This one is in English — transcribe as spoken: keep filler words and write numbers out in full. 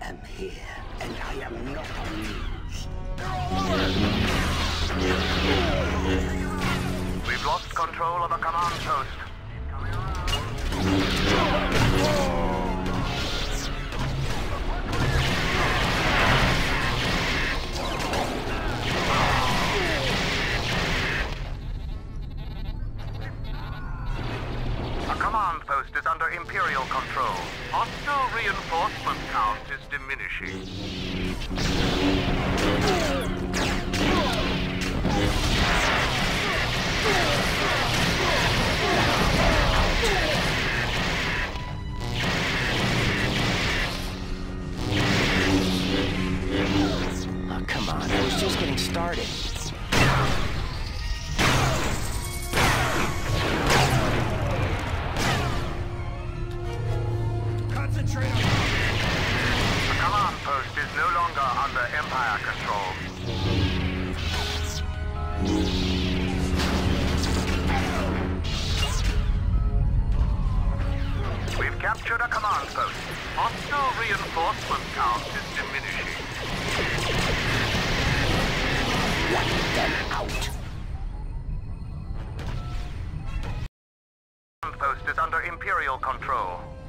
am here, and I am not amused. We've lost control of a command post. A command post is under Imperial control. Hostile reinforcement count is diminishing. Oh, come on, I was just getting started. Concentrate on... The command post is no longer under Empire control. We've captured a command post. Hostile reinforcement count is diminishing. Wipe them out. Command post is under Imperial control.